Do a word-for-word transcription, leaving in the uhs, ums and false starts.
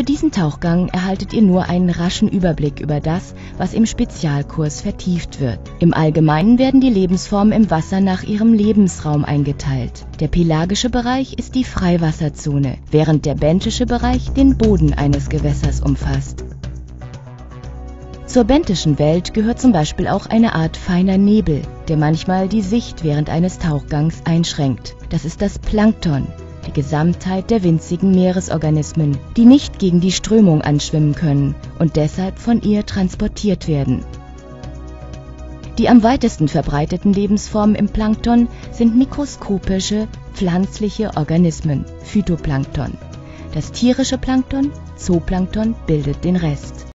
Für diesen Tauchgang erhaltet ihr nur einen raschen Überblick über das, was im Spezialkurs vertieft wird. Im Allgemeinen werden die Lebensformen im Wasser nach ihrem Lebensraum eingeteilt. Der pelagische Bereich ist die Freiwasserzone, während der benthische Bereich den Boden eines Gewässers umfasst. Zur benthischen Welt gehört zum Beispiel auch eine Art feiner Nebel, der manchmal die Sicht während eines Tauchgangs einschränkt. Das ist das Plankton, die Gesamtheit der winzigen Meeresorganismen, die nicht gegen die Strömung anschwimmen können und deshalb von ihr transportiert werden. Die am weitesten verbreiteten Lebensformen im Plankton sind mikroskopische, pflanzliche Organismen, Phytoplankton. Das tierische Plankton, Zooplankton, bildet den Rest.